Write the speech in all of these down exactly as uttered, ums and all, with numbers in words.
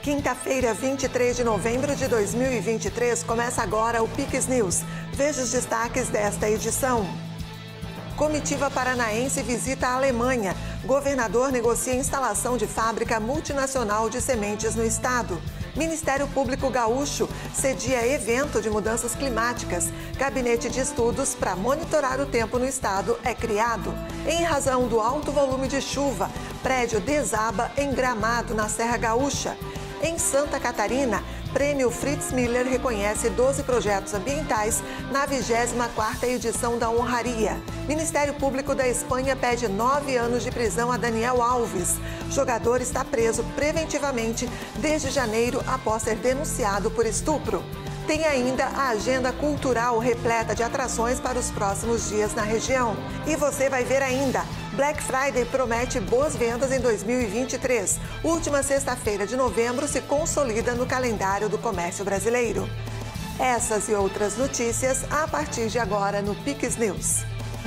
Quinta-feira, vinte e três de novembro de dois mil e vinte e três, começa agora o Pix News. Veja os destaques desta edição. Comitiva paranaense visita a Alemanha. Governador negocia instalação de fábrica multinacional de sementes no estado. Ministério Público Gaúcho cedia evento de mudanças climáticas. Gabinete de estudos para monitorar o tempo no estado é criado. Em razão do alto volume de chuva, prédio desaba em Gramado, na Serra Gaúcha. Em Santa Catarina, Prêmio Fritz Miller reconhece doze projetos ambientais na vigésima quarta edição da honraria. Ministério Público da Espanha pede nove anos de prisão a Daniel Alves. Jogador está preso preventivamente desde janeiro após ser denunciado por estupro. Tem ainda a agenda cultural repleta de atrações para os próximos dias na região. E você vai ver ainda. Black Friday promete boas vendas em dois mil e vinte e três. Última sexta-feira de novembro se consolida no calendário do comércio brasileiro. Essas e outras notícias a partir de agora no Pix News.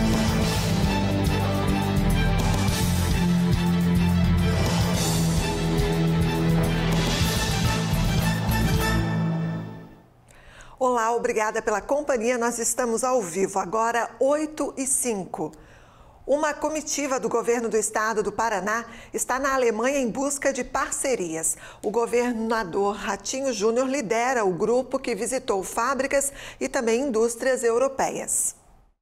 Olá, obrigada pela companhia. Nós estamos ao vivo, agora oito e cinco. Uma comitiva do governo do estado do Paraná está na Alemanha em busca de parcerias. O governador Ratinho Júnior lidera o grupo que visitou fábricas e também indústrias europeias.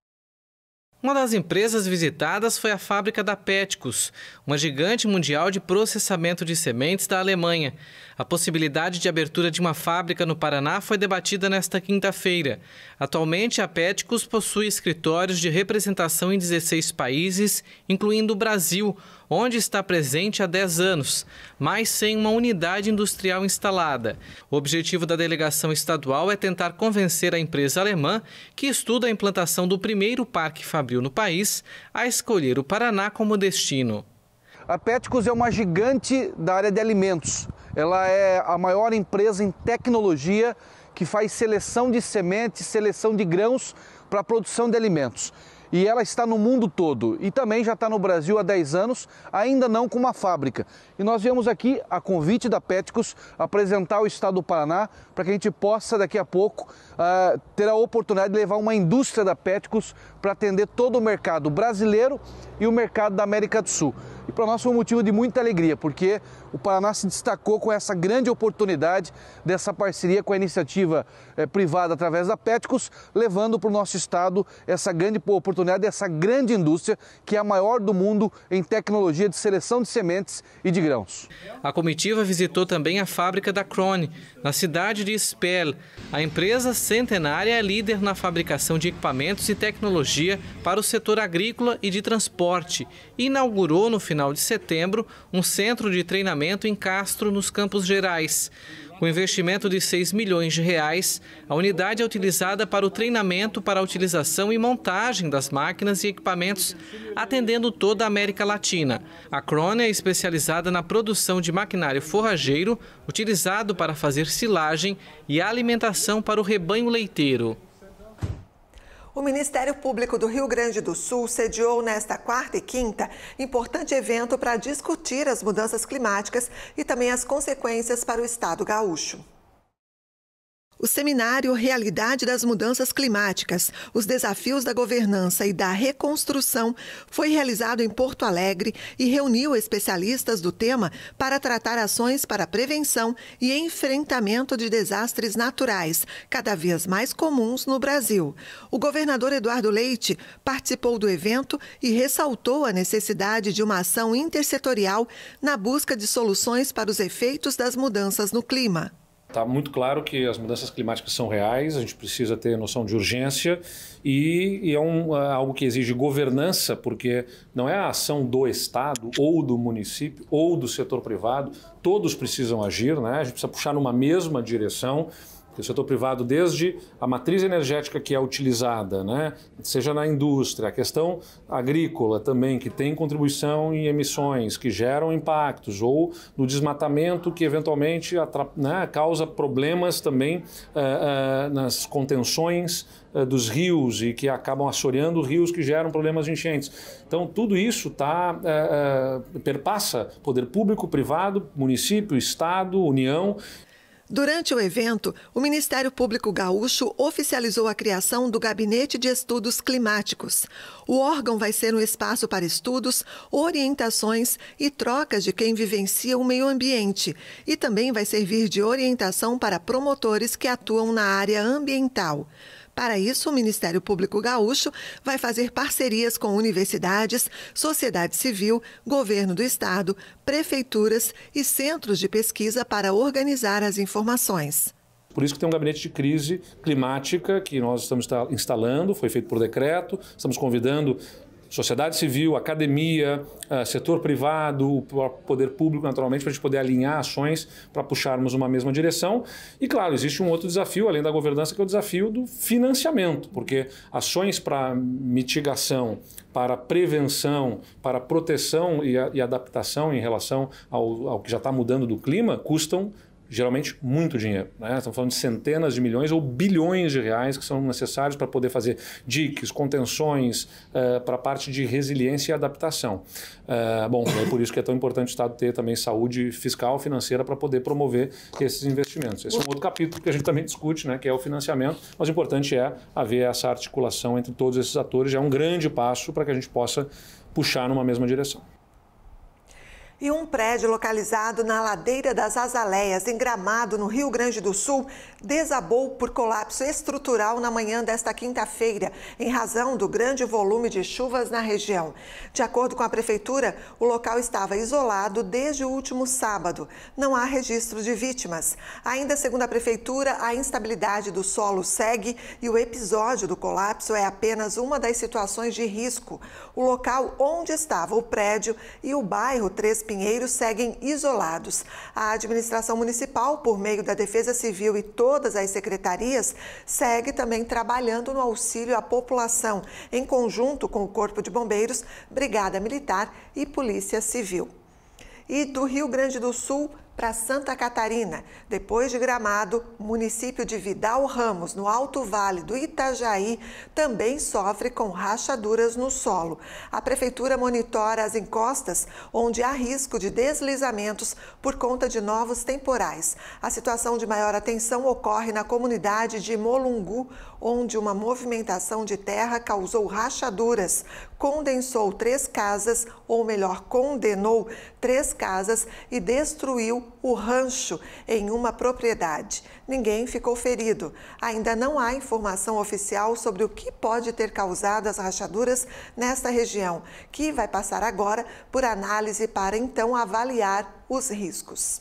Uma das empresas visitadas foi a fábrica da Péticos, uma gigante mundial de processamento de sementes da Alemanha. A possibilidade de abertura de uma fábrica no Paraná foi debatida nesta quinta-feira. Atualmente, a Péticos possui escritórios de representação em dezesseis países, incluindo o Brasil, onde está presente há dez anos, mas sem uma unidade industrial instalada. O objetivo da delegação estadual é tentar convencer a empresa alemã, que estuda a implantação do primeiro parque fabril no país, a escolher o Paraná como destino. A Péticos é uma gigante da área de alimentos. Ela é a maior empresa em tecnologia que faz seleção de sementes, seleção de grãos para a produção de alimentos. E ela está no mundo todo e também já está no Brasil há dez anos, ainda não com uma fábrica. E nós viemos aqui, a convite da Péticos, apresentar o estado do Paraná para que a gente possa, daqui a pouco, uh, ter a oportunidade de levar uma indústria da Péticos para atender todo o mercado brasileiro e o mercado da América do Sul. E para nós foi um motivo de muita alegria, porque o Paraná se destacou com essa grande oportunidade dessa parceria com a iniciativa eh, privada através da Péticos, levando para o nosso estado essa grande oportunidade, essa grande indústria que é a maior do mundo em tecnologia de seleção de sementes e de grãos. A comitiva visitou também a fábrica da Krone, na cidade de Spell. A empresa centenária é líder na fabricação de equipamentos e tecnologia para o setor agrícola e de transporte e inaugurou no final de setembro um centro de treinamento em Castro, nos Campos Gerais. Com investimento de seis milhões de reais, a unidade é utilizada para o treinamento para a utilização e montagem das máquinas e equipamentos, atendendo toda a América Latina. A Krone é especializada na produção de maquinário forrageiro, utilizado para fazer silagem e alimentação para o rebanho leiteiro. O Ministério Público do Rio Grande do Sul sediou nesta quarta e quinta importante evento para discutir as mudanças climáticas e também as consequências para o estado gaúcho. O seminário Realidade das Mudanças Climáticas, os desafios da governança e da reconstrução foi realizado em Porto Alegre e reuniu especialistas do tema para tratar ações para prevenção e enfrentamento de desastres naturais, cada vez mais comuns no Brasil. O governador Eduardo Leite participou do evento e ressaltou a necessidade de uma ação intersetorial na busca de soluções para os efeitos das mudanças no clima. Está muito claro que as mudanças climáticas são reais, a gente precisa ter noção de urgência e, e é um, algo que exige governança, porque não é a ação do Estado ou do município ou do setor privado, todos precisam agir, né? A gente precisa puxar numa mesma direção, O setor privado, desde a matriz energética que é utilizada, né, seja na indústria, a questão agrícola também, que tem contribuição em emissões, que geram impactos, ou no desmatamento, que eventualmente né, causa problemas também uh, uh, nas contenções uh, dos rios e que acabam assoreando rios que geram problemas de enchentes. Então, tudo isso tá, uh, uh, perpassa poder público, privado, município, Estado, União. Durante o evento, o Ministério Público Gaúcho oficializou a criação do Gabinete de Estudos Climáticos. O órgão vai ser um espaço para estudos, orientações e trocas de quem vivencia o meio ambiente e também vai servir de orientação para promotores que atuam na área ambiental. Para isso, o Ministério Público Gaúcho vai fazer parcerias com universidades, sociedade civil, governo do estado, prefeituras e centros de pesquisa para organizar as informações. Por isso que tem um gabinete de crise climática que nós estamos instalando, foi feito por decreto, estamos convidando sociedade civil, academia, setor privado, o poder público, naturalmente, para a gente poder alinhar ações para puxarmos uma mesma direção. E, claro, existe um outro desafio, além da governança, que é o desafio do financiamento, porque ações para mitigação, para prevenção, para proteção e, a, e adaptação em relação ao, ao que já está mudando do clima, custam geralmente muito dinheiro, né? Estamos falando de centenas de milhões ou bilhões de reais que são necessários para poder fazer diques, contenções, uh, para a parte de resiliência e adaptação. Uh, bom, é por isso que é tão importante o Estado ter também saúde fiscal, financeira, para poder promover esses investimentos. Esse é um outro capítulo que a gente também discute, né, que é o financiamento, mas o importante é haver essa articulação entre todos esses atores, já é um grande passo para que a gente possa puxar numa mesma direção. E um prédio localizado na ladeira das Azaleias, em Gramado, no Rio Grande do Sul, desabou por colapso estrutural na manhã desta quinta-feira, em razão do grande volume de chuvas na região. De acordo com a Prefeitura, o local estava isolado desde o último sábado. Não há registro de vítimas. Ainda segundo a Prefeitura, a instabilidade do solo segue e o episódio do colapso é apenas uma das situações de risco. O local onde estava o prédio e o bairro Três Pinheiros seguem isolados. A administração municipal, por meio da Defesa Civil e todas as secretarias, segue também trabalhando no auxílio à população, em conjunto com o Corpo de Bombeiros, Brigada Militar e Polícia Civil. E do Rio Grande do Sul para Santa Catarina, depois de Gramado, o município de Vidal Ramos, no Alto Vale do Itajaí, também sofre com rachaduras no solo. A prefeitura monitora as encostas, onde há risco de deslizamentos por conta de novos temporais. A situação de maior atenção ocorre na comunidade de Molungu, onde uma movimentação de terra causou rachaduras, condensou três casas, ou melhor, condenou três casas e destruiu o rancho em uma propriedade. Ninguém ficou ferido. Ainda não há informação oficial sobre o que pode ter causado as rachaduras nesta região, que vai passar agora por análise para então avaliar os riscos.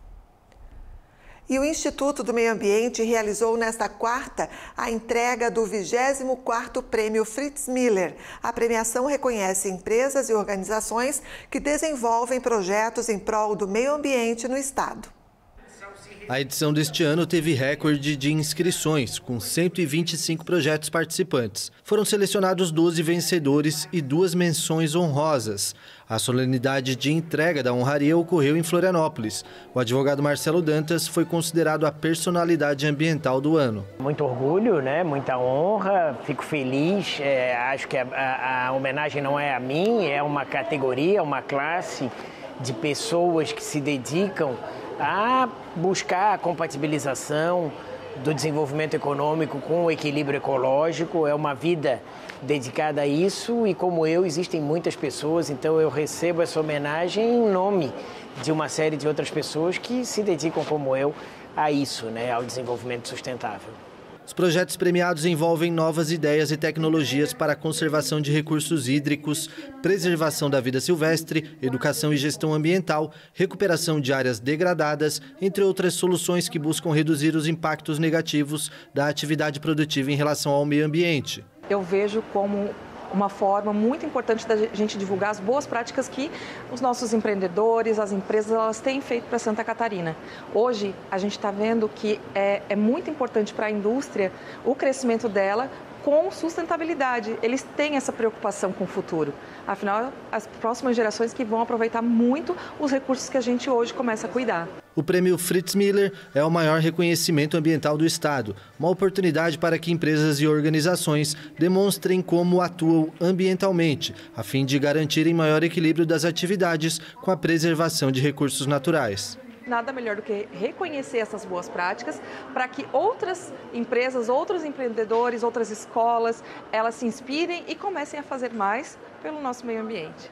E o Instituto do Meio Ambiente realizou nesta quarta a entrega do vigésimo quarto Prêmio Fritz Miller. A premiação reconhece empresas e organizações que desenvolvem projetos em prol do meio ambiente no estado. A edição deste ano teve recorde de inscrições, com cento e vinte e cinco projetos participantes. Foram selecionados doze vencedores e duas menções honrosas. A solenidade de entrega da honraria ocorreu em Florianópolis. O advogado Marcelo Dantas foi considerado a personalidade ambiental do ano. Muito orgulho, né? Muita honra, fico feliz. É, acho que a, a, a homenagem não é a mim, é uma categoria, uma classe de pessoas que se dedicam a buscar a compatibilização do desenvolvimento econômico com o equilíbrio ecológico. É uma vida dedicada a isso e, como eu, existem muitas pessoas, então eu recebo essa homenagem em nome de uma série de outras pessoas que se dedicam, como eu, a isso, né, ao desenvolvimento sustentável. Os projetos premiados envolvem novas ideias e tecnologias para a conservação de recursos hídricos, preservação da vida silvestre, educação e gestão ambiental, recuperação de áreas degradadas, entre outras soluções que buscam reduzir os impactos negativos da atividade produtiva em relação ao meio ambiente. Eu vejo como uma forma muito importante da gente divulgar as boas práticas que os nossos empreendedores, as empresas, elas têm feito para Santa Catarina. Hoje, a gente está vendo que é, é muito importante para a indústria o crescimento dela com sustentabilidade. Eles têm essa preocupação com o futuro. Afinal, as próximas gerações que vão aproveitar muito os recursos que a gente hoje começa a cuidar. O prêmio Fritz Miller é o maior reconhecimento ambiental do Estado, uma oportunidade para que empresas e organizações demonstrem como atuam ambientalmente, a fim de garantirem maior equilíbrio das atividades com a preservação de recursos naturais. Nada melhor do que reconhecer essas boas práticas para que outras empresas, outros empreendedores, outras escolas, elas se inspirem e comecem a fazer mais pelo nosso meio ambiente.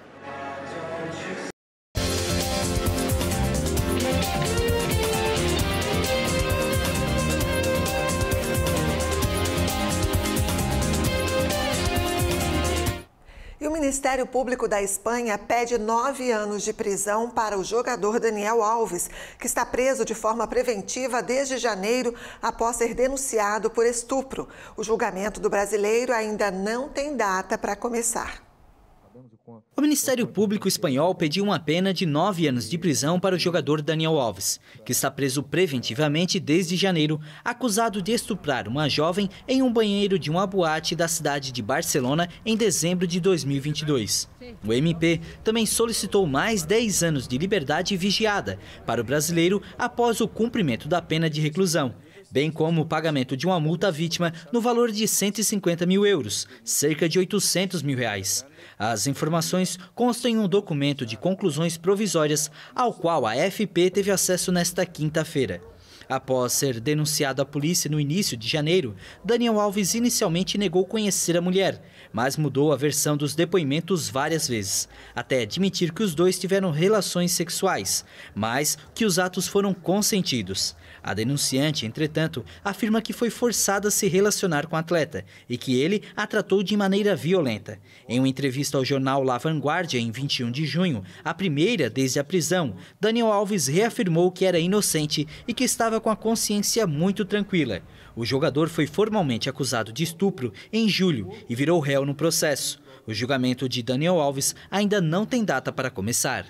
E o Ministério Público da Espanha pede nove anos de prisão para o jogador Daniel Alves, que está preso de forma preventiva desde janeiro após ser denunciado por estupro. O julgamento do brasileiro ainda não tem data para começar. O Ministério Público espanhol pediu uma pena de nove anos de prisão para o jogador Daniel Alves, que está preso preventivamente desde janeiro, acusado de estuprar uma jovem em um banheiro de uma boate da cidade de Barcelona em dezembro de dois mil e vinte e dois. O M P também solicitou mais dez anos de liberdade vigiada para o brasileiro após o cumprimento da pena de reclusão, bem como o pagamento de uma multa à vítima no valor de cento e cinquenta mil euros, cerca de oitocentos mil reais. As informações constam em um documento de conclusões provisórias ao qual a A F P teve acesso nesta quinta-feira. Após ser denunciado à polícia no início de janeiro, Daniel Alves inicialmente negou conhecer a mulher, mas mudou a versão dos depoimentos várias vezes, até admitir que os dois tiveram relações sexuais, mas que os atos foram consentidos. A denunciante, entretanto, afirma que foi forçada a se relacionar com a atleta e que ele a tratou de maneira violenta. Em uma entrevista ao jornal La Vanguardia, em vinte e um de junho, a primeira desde a prisão, Daniel Alves reafirmou que era inocente e que estava com a consciência muito tranquila. O jogador foi formalmente acusado de estupro em julho e virou réu no processo. O julgamento de Daniel Alves ainda não tem data para começar.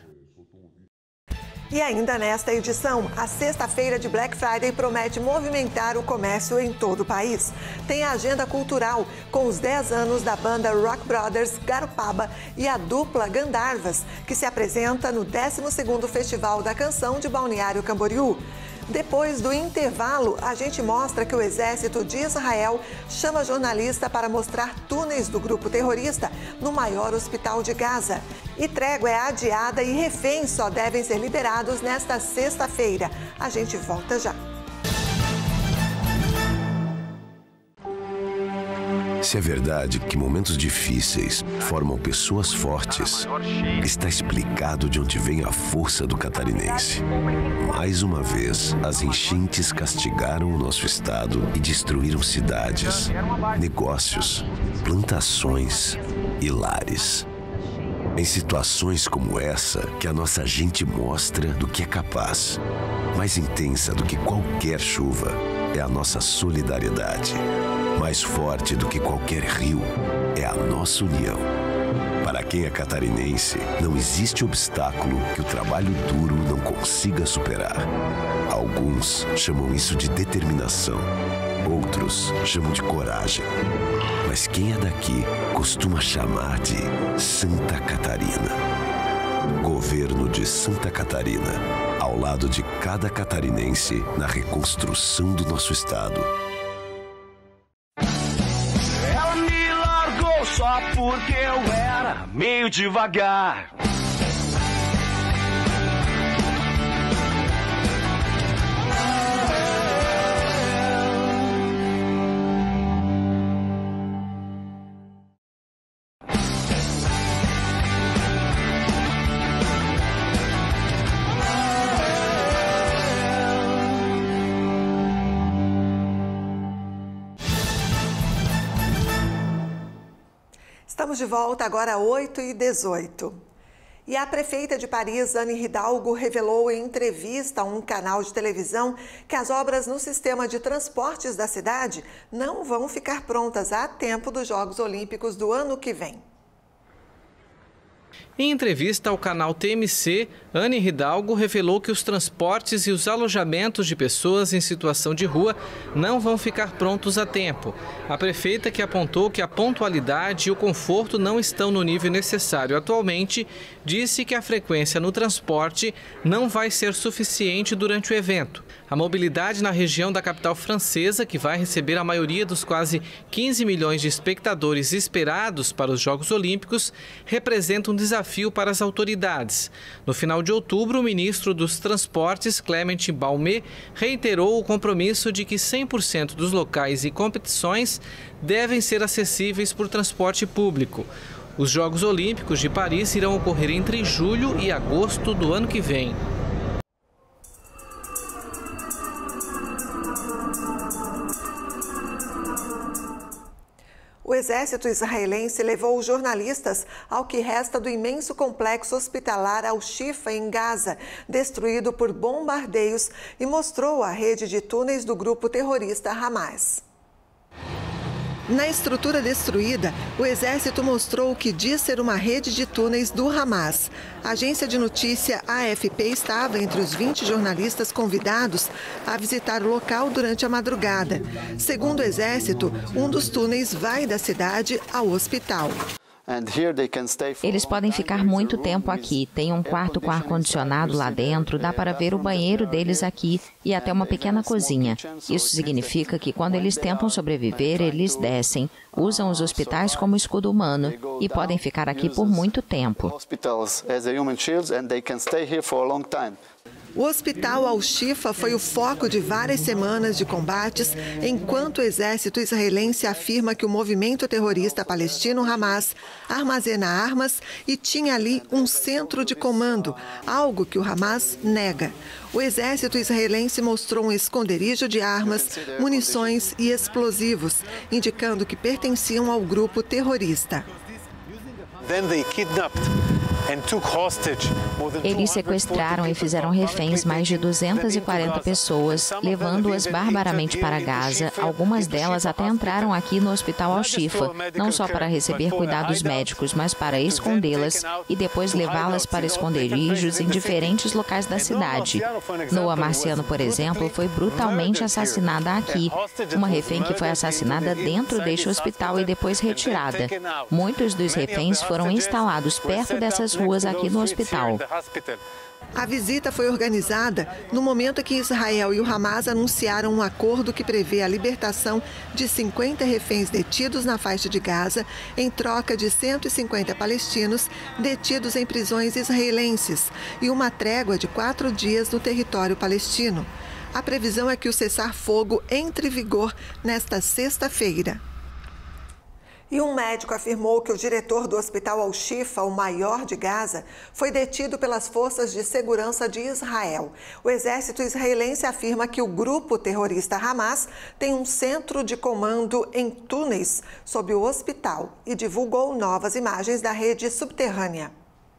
E ainda nesta edição, a sexta-feira de Black Friday promete movimentar o comércio em todo o país. Tem a agenda cultural, com os dez anos da banda Rock Brothers Garopaba e a dupla Gandharvas, que se apresenta no décimo segundo Festival da Canção de Balneário Camboriú. Depois do intervalo, a gente mostra que o exército de Israel chama jornalista para mostrar túneis do grupo terrorista no maior hospital de Gaza. E trégua é adiada e reféns só devem ser liberados nesta sexta-feira. A gente volta já. Se é verdade que momentos difíceis formam pessoas fortes, está explicado de onde vem a força do catarinense. Mais uma vez, as enchentes castigaram o nosso estado e destruíram cidades, negócios, plantações e lares. Em situações como essa, que a nossa gente mostra do que é capaz. Mais intensa do que qualquer chuva é a nossa solidariedade. Mais forte do que qualquer rio é a nossa união. Para quem é catarinense, não existe obstáculo que o trabalho duro não consiga superar. Alguns chamam isso de determinação, outros chamam de coragem. Mas quem é daqui costuma chamar de Santa Catarina. Governo de Santa Catarina, ao lado de cada catarinense na reconstrução do nosso estado. Ela me largou só porque eu era meio devagar. Estamos de volta agora, oito e dezoito. E a prefeita de Paris, Anne Hidalgo, revelou em entrevista a um canal de televisão que as obras no sistema de transportes da cidade não vão ficar prontas a tempo dos Jogos Olímpicos do ano que vem. Em entrevista ao canal T M C, Anne Hidalgo revelou que os transportes e os alojamentos de pessoas em situação de rua não vão ficar prontos a tempo. A prefeita, que apontou que a pontualidade e o conforto não estão no nível necessário atualmente, disse que a frequência no transporte não vai ser suficiente durante o evento. A mobilidade na região da capital francesa, que vai receber a maioria dos quase quinze milhões de espectadores esperados para os Jogos Olímpicos, representa um desafio para as autoridades. No final de outubro, o ministro dos Transportes, Clément Beaune, reiterou o compromisso de que cem por cento dos locais e competições devem ser acessíveis por transporte público. Os Jogos Olímpicos de Paris irão ocorrer entre julho e agosto do ano que vem. O exército israelense levou jornalistas ao que resta do imenso complexo hospitalar Al-Shifa, em Gaza, destruído por bombardeios, e mostrou a rede de túneis do grupo terrorista Hamas. Na estrutura destruída, o exército mostrou o que diz ser uma rede de túneis do Hamas. A agência de notícia A F P estava entre os vinte jornalistas convidados a visitar o local durante a madrugada. Segundo o exército, um dos túneis vai da cidade ao hospital. Eles podem ficar muito tempo aqui. Tem um quarto com ar-condicionado lá dentro, dá para ver o banheiro deles aqui e até uma pequena cozinha. Isso significa que quando eles tentam sobreviver, eles descem, usam os hospitais como escudo humano e podem ficar aqui por muito tempo. O hospital Al-Shifa foi o foco de várias semanas de combates, enquanto o exército israelense afirma que o movimento terrorista palestino Hamas armazena armas e tinha ali um centro de comando, algo que o Hamas nega. O exército israelense mostrou um esconderijo de armas, munições e explosivos, indicando que pertenciam ao grupo terrorista. Eles sequestraram e fizeram reféns mais de duzentas e quarenta pessoas, levando-as barbaramente para Gaza. Algumas delas até entraram aqui no hospital Al-Shifa, não só para receber cuidados médicos, mas para escondê-las e depois levá-las para esconderijos em diferentes locais da cidade. Noa Marciano, por exemplo, foi brutalmente assassinada aqui. Uma refém que foi assassinada dentro deste hospital e depois retirada. Muitos dos reféns foram instalados perto dessas ruas aqui no hospital. A visita foi organizada no momento que Israel e o Hamas anunciaram um acordo que prevê a libertação de cinquenta reféns detidos na faixa de Gaza em troca de cento e cinquenta palestinos detidos em prisões israelenses e uma trégua de quatro dias no território palestino. A previsão é que o cessar-fogo entre em vigor nesta sexta-feira. E um médico afirmou que o diretor do hospital Al-Shifa, o maior de Gaza, foi detido pelas forças de segurança de Israel. O exército israelense afirma que o grupo terrorista Hamas tem um centro de comando em túneis sob o hospital e divulgou novas imagens da rede subterrânea.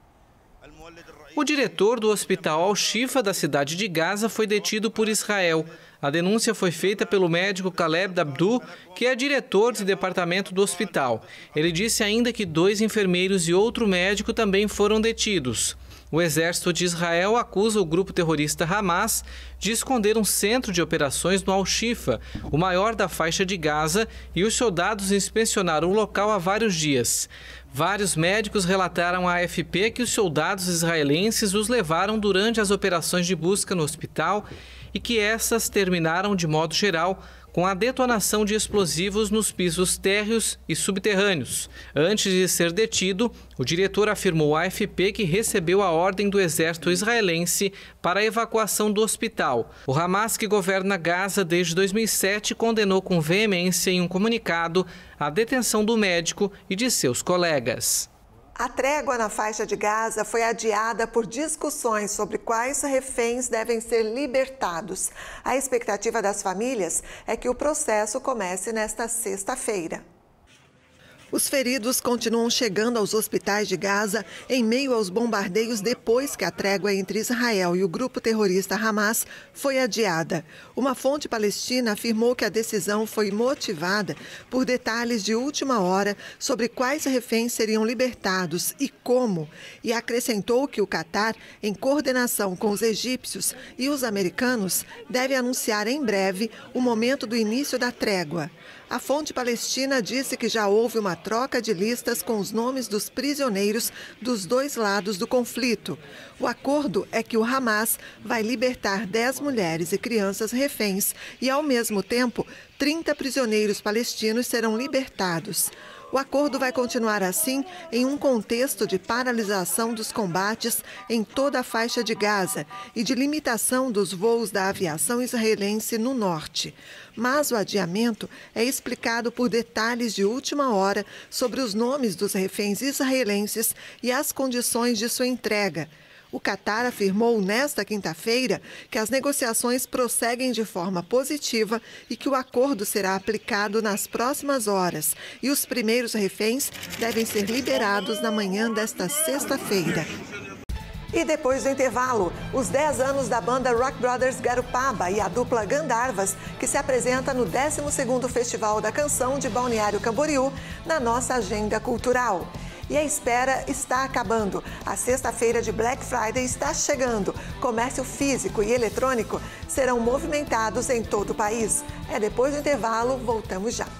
O diretor do hospital Al-Shifa da cidade de Gaza foi detido por Israel. A denúncia foi feita pelo médico Caleb Dabdou, que é diretor de departamento do hospital. Ele disse ainda que dois enfermeiros e outro médico também foram detidos. O exército de Israel acusa o grupo terrorista Hamas de esconder um centro de operações no Al-Shifa, o maior da faixa de Gaza, e os soldados inspecionaram o local há vários dias. Vários médicos relataram à A F P que os soldados israelenses os levaram durante as operações de busca no hospital e que essas terminaram, de modo geral, com a detonação de explosivos nos pisos térreos e subterrâneos. Antes de ser detido, o diretor afirmou à A F P que recebeu a ordem do exército israelense para a evacuação do hospital. O Hamas, que governa Gaza desde dois mil e sete, condenou com veemência em um comunicado a detenção do médico e de seus colegas. A trégua na faixa de Gaza foi adiada por discussões sobre quais reféns devem ser libertados. A expectativa das famílias é que o processo comece nesta sexta-feira. Os feridos continuam chegando aos hospitais de Gaza em meio aos bombardeios depois que a trégua entre Israel e o grupo terrorista Hamas foi adiada. Uma fonte palestina afirmou que a decisão foi motivada por detalhes de última hora sobre quais reféns seriam libertados e como, e acrescentou que o Catar, em coordenação com os egípcios e os americanos, deve anunciar em breve o momento do início da trégua. A fonte palestina disse que já houve uma troca de listas com os nomes dos prisioneiros dos dois lados do conflito. O acordo é que o Hamas vai libertar dez mulheres e crianças reféns e, ao mesmo tempo, trinta prisioneiros palestinos serão libertados. O acordo vai continuar assim em um contexto de paralisação dos combates em toda a faixa de Gaza e de limitação dos voos da aviação israelense no norte. Mas o adiamento é explicado por detalhes de última hora sobre os nomes dos reféns israelenses e as condições de sua entrega. O Catar afirmou nesta quinta-feira que as negociações prosseguem de forma positiva e que o acordo será aplicado nas próximas horas e os primeiros reféns devem ser liberados na manhã desta sexta-feira. E depois do intervalo, os dez anos da banda Rock Brothers Garopaba e a dupla Gandharvas, que se apresenta no décimo segundo Festival da Canção de Balneário Camboriú, na nossa agenda cultural. E a espera está acabando. A sexta-feira de Black Friday está chegando. Comércio físico e eletrônico serão movimentados em todo o país. É depois do intervalo, voltamos já.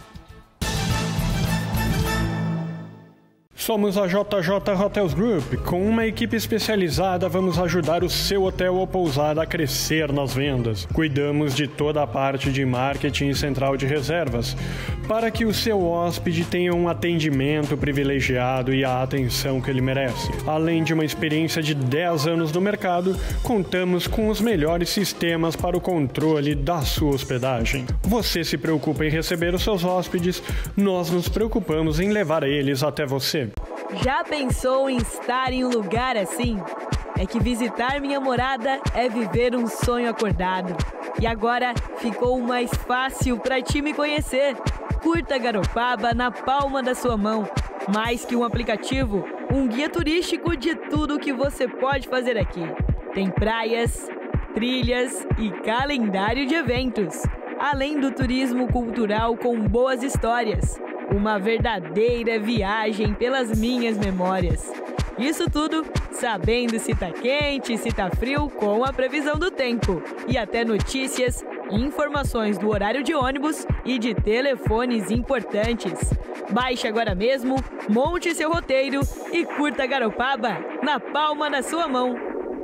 Somos a J J Hotels Group. Com uma equipe especializada, vamos ajudar o seu hotel ou pousada a crescer nas vendas. Cuidamos de toda a parte de marketing e central de reservas, para que o seu hóspede tenha um atendimento privilegiado e a atenção que ele merece. Além de uma experiência de dez anos no mercado, contamos com os melhores sistemas para o controle da sua hospedagem. Você se preocupa em receber os seus hóspedes, nós nos preocupamos em levar eles até você. Já pensou em estar em um lugar assim? É que visitar minha morada é viver um sonho acordado. E agora ficou mais fácil para ti me conhecer. Curta Garopaba na palma da sua mão. Mais que um aplicativo, um guia turístico de tudo o que você pode fazer aqui. Tem praias, trilhas e calendário de eventos. Além do turismo cultural com boas histórias. Uma verdadeira viagem pelas minhas memórias. Isso tudo sabendo se tá quente, se tá frio, com a previsão do tempo. E até notícias, informações do horário de ônibus e de telefones importantes. Baixe agora mesmo, monte seu roteiro e curta Garopaba na palma da sua mão.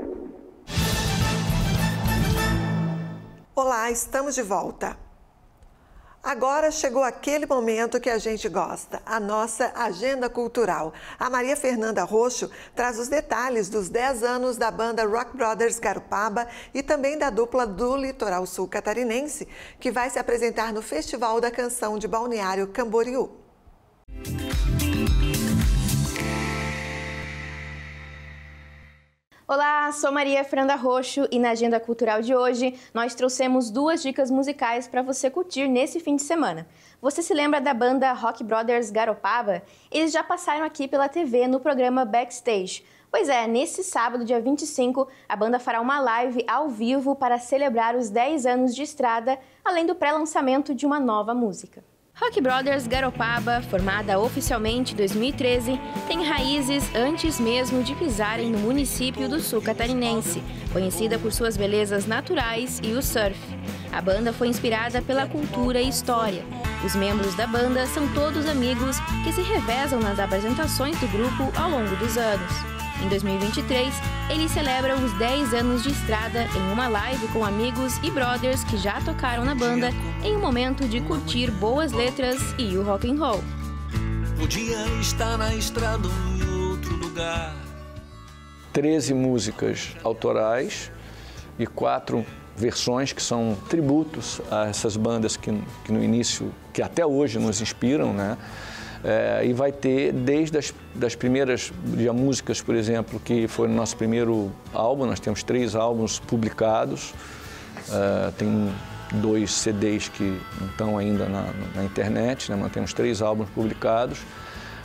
Olá, estamos de volta. Agora chegou aquele momento que a gente gosta, a nossa agenda cultural. A Maria Fernanda Roxo traz os detalhes dos dez anos da banda Rock Brothers Garopaba e também da dupla do Litoral Sul Catarinense, que vai se apresentar no Festival da Canção de Balneário Camboriú. Olá, sou Maria Fernanda Roxo e na Agenda Cultural de hoje nós trouxemos duas dicas musicais para você curtir nesse fim de semana. Você se lembra da banda Rock Brothers Garopaba? Eles já passaram aqui pela T V no programa Backstage. Pois é, nesse sábado, dia vinte e cinco, a banda fará uma live ao vivo para celebrar os dez anos de estrada, além do pré-lançamento de uma nova música. Rock Brothers Garopaba, formada oficialmente em dois mil e treze, tem raízes antes mesmo de pisarem no município do Sul Catarinense, conhecida por suas belezas naturais e o surf. A banda foi inspirada pela cultura e história. Os membros da banda são todos amigos que se revezam nas apresentações do grupo ao longo dos anos. Em dois mil e vinte e três, eles celebram os dez anos de estrada em uma live com amigos e brothers que já tocaram na banda em um momento de curtir boas letras e o rock and roll. Podia estar na estrada ou em outro lugar. treze músicas autorais e quatro versões que são tributos a essas bandas que, que no início, que até hoje nos inspiram, né? É, e vai ter desde as das primeiras já, músicas, por exemplo, que foi no nosso primeiro álbum, nós temos três álbuns publicados, é, tem dois C Ds que não estão ainda na, na internet, né, mas temos três álbuns publicados,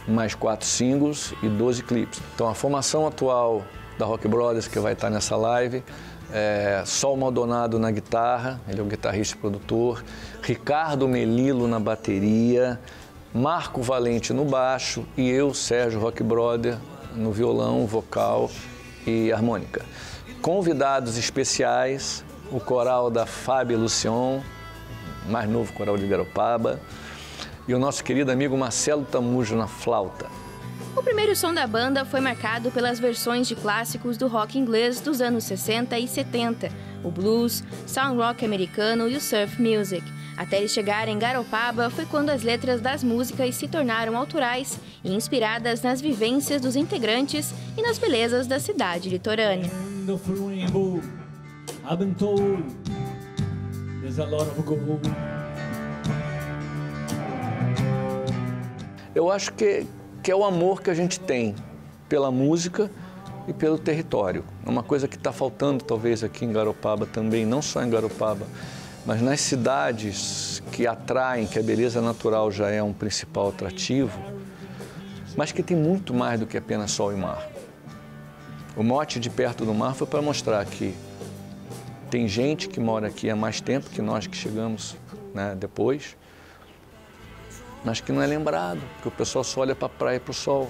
mais quatro singles e doze clipes. Então a formação atual da Rock Brothers, que vai estar nessa live, é Sol Maldonado na guitarra, ele é o guitarrista e produtor, Ricardo Melilo na bateria, Marco Valente no baixo e eu, Sérgio Rock Brother, no violão, vocal e harmônica. Convidados especiais, o coral da Fábio Lucion, mais novo coral de Garopaba, e o nosso querido amigo Marcelo Tamujo na flauta. O primeiro som da banda foi marcado pelas versões de clássicos do rock inglês dos anos sessenta e setenta, o blues, sound rock americano e o surf music. Até eles chegarem em Garopaba foi quando as letras das músicas se tornaram autorais e inspiradas nas vivências dos integrantes e nas belezas da cidade litorânea. Eu acho que, que é o amor que a gente tem pela música e pelo território. É uma coisa que está faltando talvez aqui em Garopaba também, não só em Garopaba, mas nas cidades que atraem, que a beleza natural já é um principal atrativo, mas que tem muito mais do que apenas sol e mar. O mote de Perto do Mar foi para mostrar que tem gente que mora aqui há mais tempo que nós que chegamos, né, depois, mas que não é lembrado, porque o pessoal só olha para a praia e para o sol.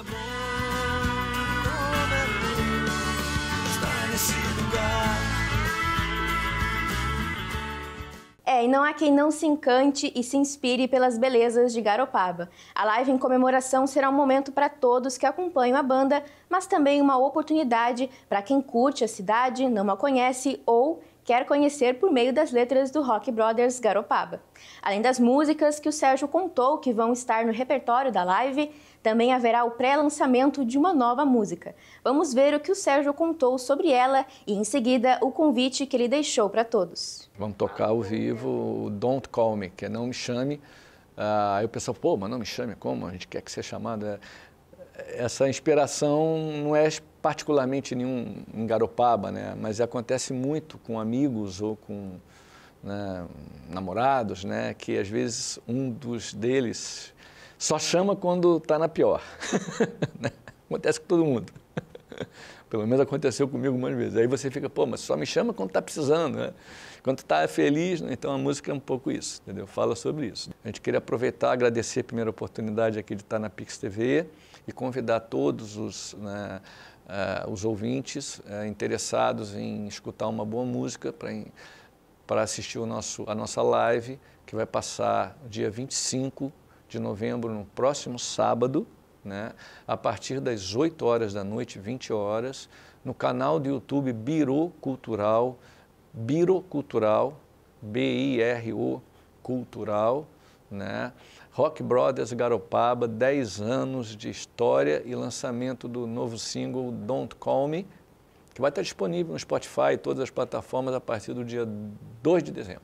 É, e não há quem não se encante e se inspire pelas belezas de Garopaba. A live em comemoração será um momento para todos que acompanham a banda, mas também uma oportunidade para quem curte a cidade, não a conhece ou quer conhecer por meio das letras do Rock Brothers Garopaba. Além das músicas que o Sérgio contou que vão estar no repertório da live, também haverá o pré-lançamento de uma nova música. Vamos ver o que o Sérgio contou sobre ela e, em seguida, o convite que ele deixou para todos. Vamos tocar ao vivo o Don't Call Me, que é Não Me Chame. Aí o pessoal, pô, mas não me chame como? A gente quer que seja chamado. Essa inspiração não é particularmente nenhum em Garopaba, né? Mas acontece muito com amigos ou com, né, namorados, né? Que às vezes um dos deles só chama quando está na pior. Acontece com todo mundo. Pelo menos aconteceu comigo umas vezes. Aí você fica, pô, mas só me chama quando está precisando, né? Quando está feliz, né? Então a música é um pouco isso, entendeu? Fala sobre isso. A gente queria aproveitar, agradecer a primeira oportunidade aqui de estar na Pix T V e convidar todos os, né, uh, os ouvintes uh, interessados em escutar uma boa música para assistir o nosso, a nossa live, que vai passar dia vinte e cinco de novembro, no próximo sábado, né, a partir das oito horas da noite, vinte horas, no canal do YouTube Biro Cultural, Biro Cultural, B I R O Cultural, né? Rock Brothers Garopaba, dez anos de história e lançamento do novo single Don't Call Me, que vai estar disponível no Spotify e todas as plataformas a partir do dia dois de dezembro.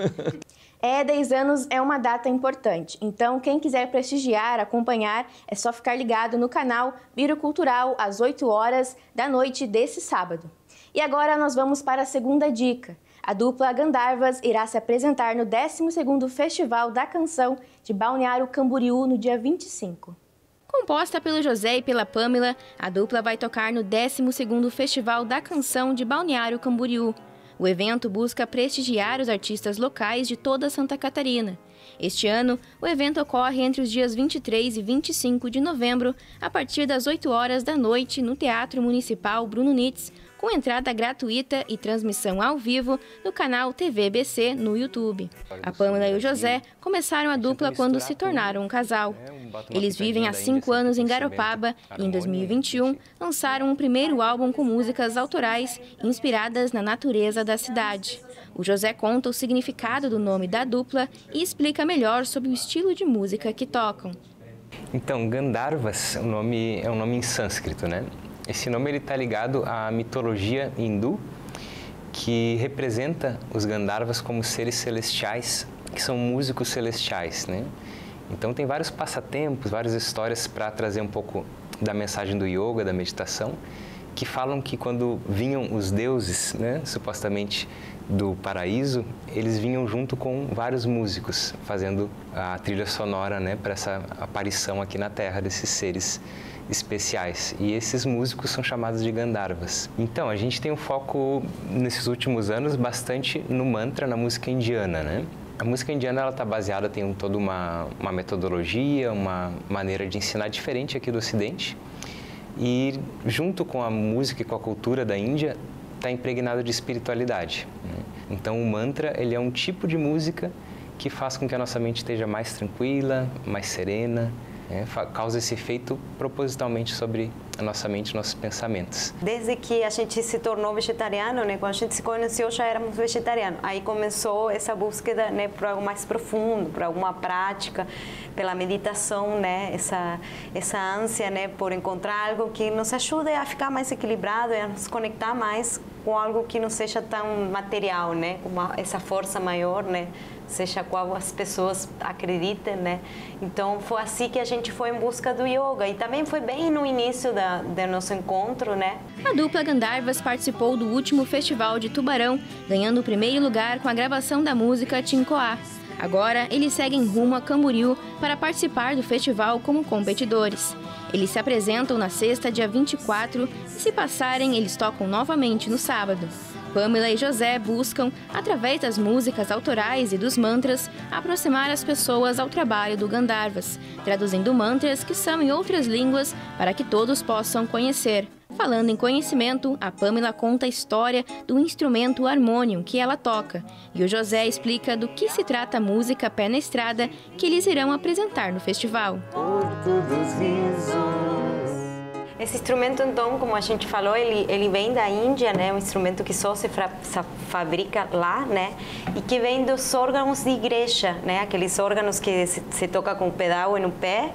É, dez anos é uma data importante, então quem quiser prestigiar, acompanhar, é só ficar ligado no canal Biro Cultural às oito horas da noite desse sábado. E agora nós vamos para a segunda dica. A dupla Gandharvas irá se apresentar no décimo segundo Festival da Canção de Balneário Camboriú no dia vinte e cinco. Composta pelo José e pela Pamela, a dupla vai tocar no décimo segundo Festival da Canção de Balneário Camboriú. O evento busca prestigiar os artistas locais de toda Santa Catarina. Este ano, o evento ocorre entre os dias vinte e três e vinte e cinco de novembro, a partir das oito horas da noite, no Teatro Municipal Bruno Nitz, com entrada gratuita e transmissão ao vivo no canal T V B C no YouTube. A Pamela e o José começaram a dupla quando se tornaram um casal. Eles vivem há cinco anos em Garopaba e, em dois mil e vinte e um, lançaram um primeiro álbum com músicas autorais inspiradas na natureza da cidade. O José conta o significado do nome da dupla e explica melhor sobre o estilo de música que tocam. Então, Gandharvas o nome, é um nome em sânscrito, né? Esse nome está ligado à mitologia hindu, que representa os Gandharvas como seres celestiais, que são músicos celestiais, né? Então tem vários passatempos, várias histórias para trazer um pouco da mensagem do yoga, da meditação. que falam que quando vinham os deuses, né, supostamente do paraíso, eles vinham junto com vários músicos, fazendo a trilha sonora, né, para essa aparição aqui na Terra desses seres especiais. E esses músicos são chamados de Gandharvas. Então, a gente tem um foco, nesses últimos anos, bastante no mantra, na música indiana, né? A música indiana está baseada, tem um, toda uma, uma metodologia, uma maneira de ensinar diferente aqui do Ocidente. E, junto com a música e com a cultura da Índia, está impregnado de espiritualidade, né? Então, o mantra, ele é um tipo de música que faz com que a nossa mente esteja mais tranquila, mais serena, né? Causa esse efeito propositalmente sobre a nossa mente e nossos pensamentos. Desde que a gente se tornou vegetariano, né? Quando a gente se conheceu, já éramos vegetarianos. Aí começou essa búsqueda, né, por algo mais profundo, por alguma prática, pela meditação, né? Essa, essa ânsia, né, por encontrar algo que nos ajude a ficar mais equilibrado e a nos conectar mais com algo que não seja tão material, né? Com uma, essa força maior, né? Seja qual as pessoas acreditem, né? Então, foi assim que a gente foi em busca do yoga. E também foi bem no início da, do nosso encontro, né? A dupla Gandharvas participou do último festival de Tubarão, ganhando o primeiro lugar com a gravação da música Tincoá. Agora, eles seguem rumo a Camboriú para participar do festival como competidores. Eles se apresentam na sexta, dia vinte e quatro, e se passarem, eles tocam novamente no sábado. Pamela e José buscam, através das músicas autorais e dos mantras, aproximar as pessoas ao trabalho do Gandharvas, traduzindo mantras que são em outras línguas para que todos possam conhecer. Falando em conhecimento, a Pamela conta a história do instrumento harmônio que ela toca, e o José explica do que se trata a música Pé na Estrada que eles irão apresentar no festival. Porto dos Risos. Esse instrumento, então, como a gente falou, ele, ele vem da Índia, né? Um instrumento que só se, fra, se fabrica lá, né? E que vem dos órgãos de igreja, né? Aqueles órgãos que se, se toca com o pedal no pé.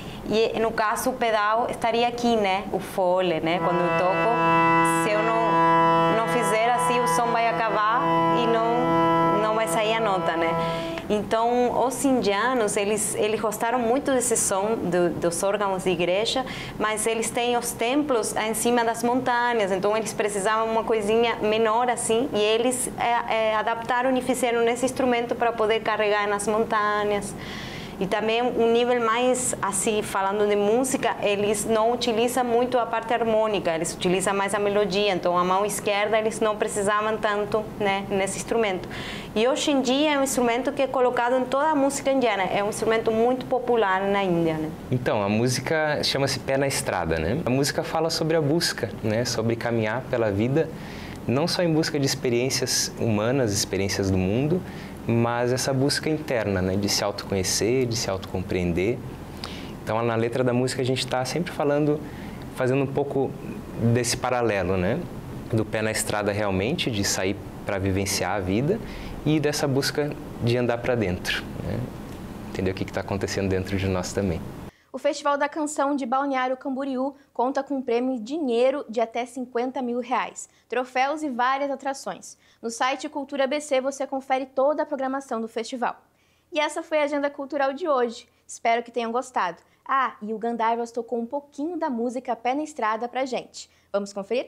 E, no caso, o pedal estaria aqui, né? O fole, né? Quando eu toco, se eu não, não fizer assim, o som vai acabar e não, não vai sair a nota, né? Então, os indianos, eles, eles gostaram muito desse som do, dos órgãos de igreja, mas eles têm os templos em cima das montanhas, então eles precisavam uma coisinha menor assim, e eles é, é, adaptaram e fizeram esse instrumento para poder carregar nas montanhas. E também um nível mais, assim, falando de música, eles não utilizam muito a parte harmônica, eles utilizam mais a melodia, então a mão esquerda eles não precisavam tanto, né, nesse instrumento. E hoje em dia é um instrumento que é colocado em toda a música indiana, é um instrumento muito popular na Índia, né? Então, a música chama-se Pé na Estrada, né? A música fala sobre a busca, né, sobre caminhar pela vida, não só em busca de experiências humanas, experiências do mundo, mas essa busca interna, né, de se autoconhecer, de se autocompreender. Então, na letra da música a gente está sempre falando, fazendo um pouco desse paralelo, né, do pé na estrada realmente, de sair para vivenciar a vida e dessa busca de andar para dentro, né, entender o que está acontecendo dentro de nós também. O Festival da Canção de Balneário Camboriú conta com um prêmio em dinheiro de até cinquenta mil reais, troféus e várias atrações. No site Cultura B C você confere toda a programação do festival. E essa foi a agenda cultural de hoje. Espero que tenham gostado. Ah, e o Gandharvas tocou um pouquinho da música Pé na Estrada pra gente. Vamos conferir?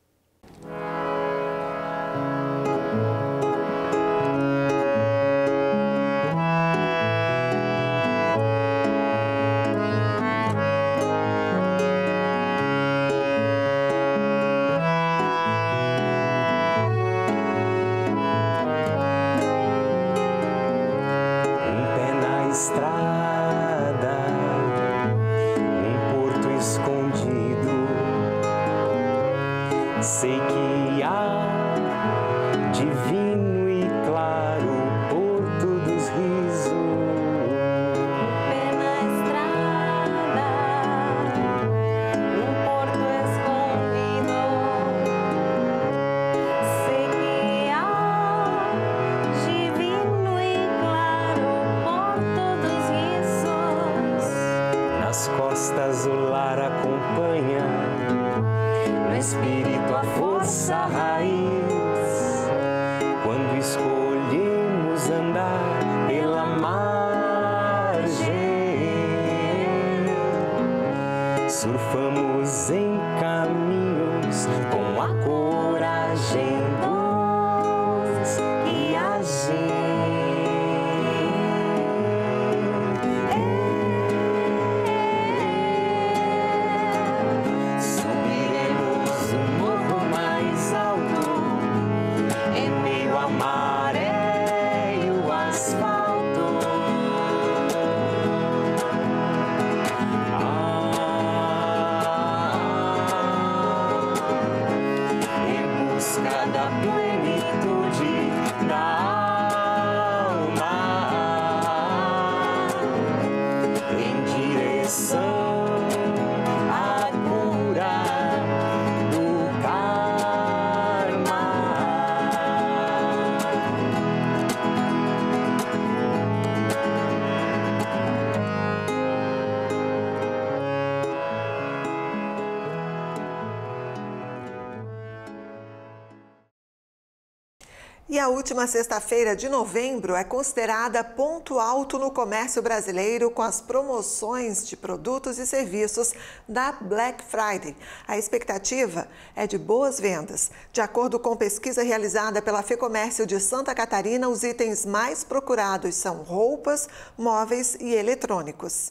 Sei que há divino e claro Porto dos Risos. Pé na estrada, um porto escondido. Sei que há divino e claro Porto dos Risos. Nas costas o lar acompanha, no espírito a força a raiz. Quando escolhemos andar pela margem, surfamos em caminhos E a última sexta-feira de novembro é considerada ponto alto no comércio brasileiro com as promoções de produtos e serviços da Black Friday. A expectativa é de boas vendas. De acordo com pesquisa realizada pela FEComércio de Santa Catarina, os itens mais procurados são roupas, móveis e eletrônicos.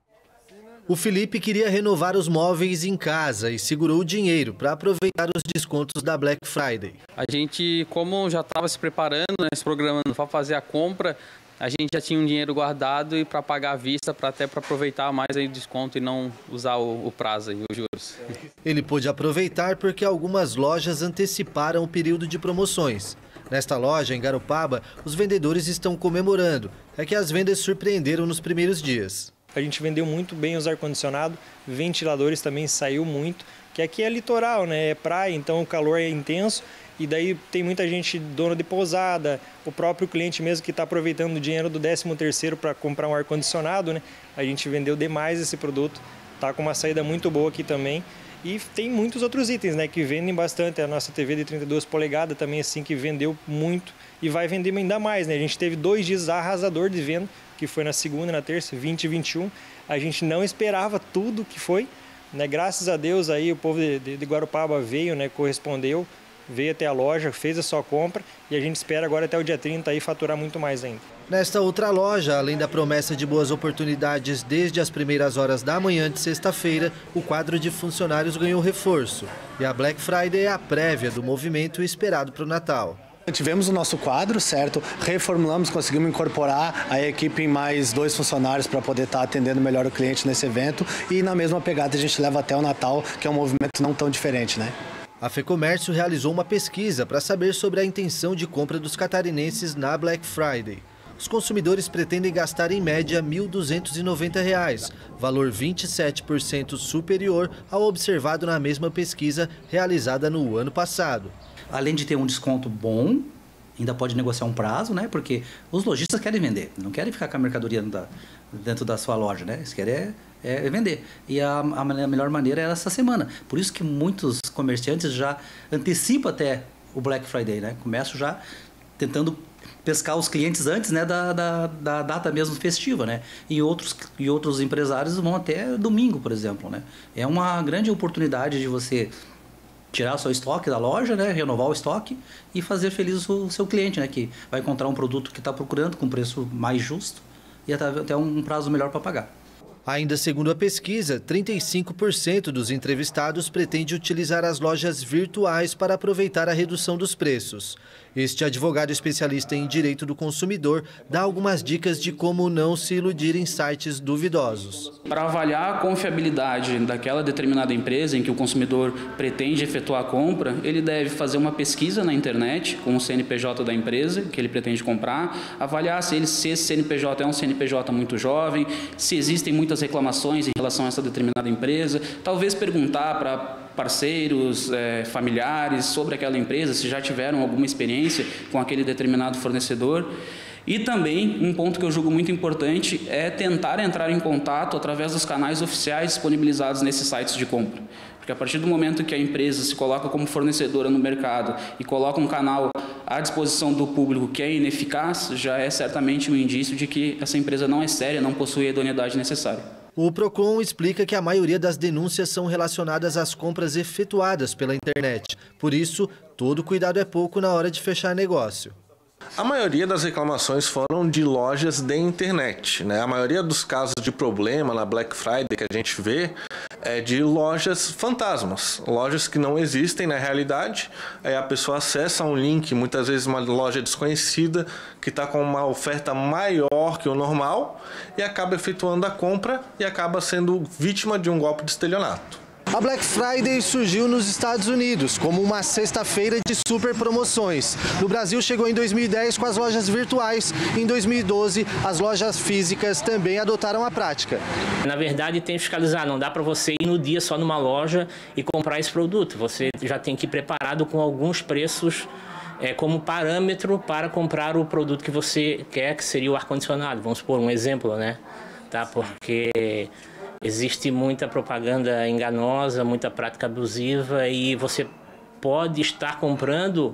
O Felipe queria renovar os móveis em casa e segurou o dinheiro para aproveitar os descontos da Black Friday. A gente, como já estava se preparando, né, se programando para fazer a compra, a gente já tinha um dinheiro guardado e para pagar à vista, para até para aproveitar mais aí o desconto e não usar o, o prazo e os juros. Ele pôde aproveitar porque algumas lojas anteciparam o período de promoções. Nesta loja, em Garopaba, os vendedores estão comemorando. É que as vendas surpreenderam nos primeiros dias. A gente vendeu muito bem os ar-condicionado, ventiladores também saiu muito, que aqui é litoral, né? É praia, então o calor é intenso e daí tem muita gente dona de pousada, o próprio cliente mesmo que está aproveitando o dinheiro do décimo terceiro para comprar um ar-condicionado, né? A gente vendeu demais esse produto, tá com uma saída muito boa aqui também. E tem muitos outros itens, né, que vendem bastante. A nossa T V de trinta e duas polegadas também assim, que vendeu muito e vai vender ainda mais, né? A gente teve dois dias arrasador de venda, que foi na segunda e na terça, vinte e vinte e um. A gente não esperava tudo que foi, né? Graças a Deus aí o povo de, de, de Guarupaba veio, né, correspondeu, veio até a loja, fez a sua compra e a gente espera agora até o dia trinta aí faturar muito mais ainda. Nesta outra loja, além da promessa de boas oportunidades desde as primeiras horas da manhã de sexta-feira, o quadro de funcionários ganhou reforço. E a Black Friday é a prévia do movimento esperado para o Natal. Tivemos o nosso quadro, certo? Reformulamos, conseguimos incorporar a equipe em mais dois funcionários para poder estar atendendo melhor o cliente nesse evento. E na mesma pegada a gente leva até o Natal, que é um movimento não tão diferente, né? A FEComércio realizou uma pesquisa para saber sobre a intenção de compra dos catarinenses na Black Friday. Os consumidores pretendem gastar em média mil duzentos e noventa reais, valor vinte e sete por cento superior ao observado na mesma pesquisa realizada no ano passado. Além de ter um desconto bom, ainda pode negociar um prazo, né? Porque os lojistas querem vender, não querem ficar com a mercadoria da, dentro da sua loja, né? Eles querem é, é vender. E a, a melhor maneira é essa semana. Por isso que muitos comerciantes já antecipam até o Black Friday, né? Começam já tentando pescar os clientes antes, né, da, da, da data mesmo festiva, né? E outros, e outros empresários vão até domingo, por exemplo, né? É uma grande oportunidade de você tirar o seu estoque da loja, né, renovar o estoque e fazer feliz o seu cliente, né, que vai encontrar um produto que está procurando com preço mais justo e até, até um prazo melhor para pagar. Ainda segundo a pesquisa, trinta e cinco por cento dos entrevistados pretende utilizar as lojas virtuais para aproveitar a redução dos preços. Este advogado especialista em direito do consumidor dá algumas dicas de como não se iludir em sites duvidosos. Para avaliar a confiabilidade daquela determinada empresa em que o consumidor pretende efetuar a compra, ele deve fazer uma pesquisa na internet com o C N P J da empresa que ele pretende comprar, avaliar se, ele, se esse C N P J é um C N P J muito jovem, se existem muitas reclamações em relação a essa determinada empresa, talvez perguntar para parceiros, é, familiares sobre aquela empresa, se já tiveram alguma experiência com aquele determinado fornecedor. E também, um ponto que eu julgo muito importante é tentar entrar em contato através dos canais oficiais disponibilizados nesses sites de compra. Porque a partir do momento que a empresa se coloca como fornecedora no mercado e coloca um canal à disposição do público que é ineficaz, já é certamente um indício de que essa empresa não é séria, não possui a idoneidade necessária. O Procon explica que a maioria das denúncias são relacionadas às compras efetuadas pela internet. Por isso, todo cuidado é pouco na hora de fechar negócio. A maioria das reclamações foram de lojas de internet, né? A maioria dos casos de problema na Black Friday que a gente vê é de lojas fantasmas, lojas que não existem na realidade. Aí a pessoa acessa um link, muitas vezes uma loja desconhecida, que está com uma oferta maior que o normal e acaba efetuando a compra e acaba sendo vítima de um golpe de estelionato. A Black Friday surgiu nos Estados Unidos como uma sexta-feira de super promoções. No Brasil chegou em dois mil e dez com as lojas virtuais. Em dois mil e doze, as lojas físicas também adotaram a prática. Na verdade, tem que fiscalizar. Não dá para você ir no dia só numa loja e comprar esse produto. Você já tem que ir preparado com alguns preços é, como parâmetro para comprar o produto que você quer, que seria o ar-condicionado. Vamos supor um exemplo, né? Tá? Porque existe muita propaganda enganosa, muita prática abusiva e você pode estar comprando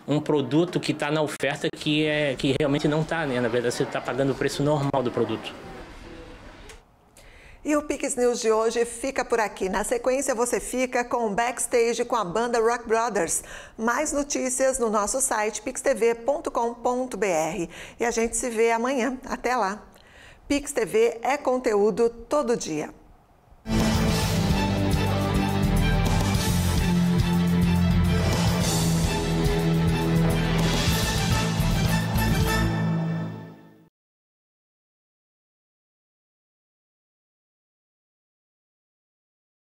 um produto que está na oferta que, é, que realmente não está, né? Na verdade, você está pagando o preço normal do produto. E o Pix News de hoje fica por aqui. Na sequência, você fica com o backstage com a banda Rock Brothers. Mais notícias no nosso site pix t v ponto com ponto b r. E a gente se vê amanhã. Até lá. Pix T V é conteúdo todo dia.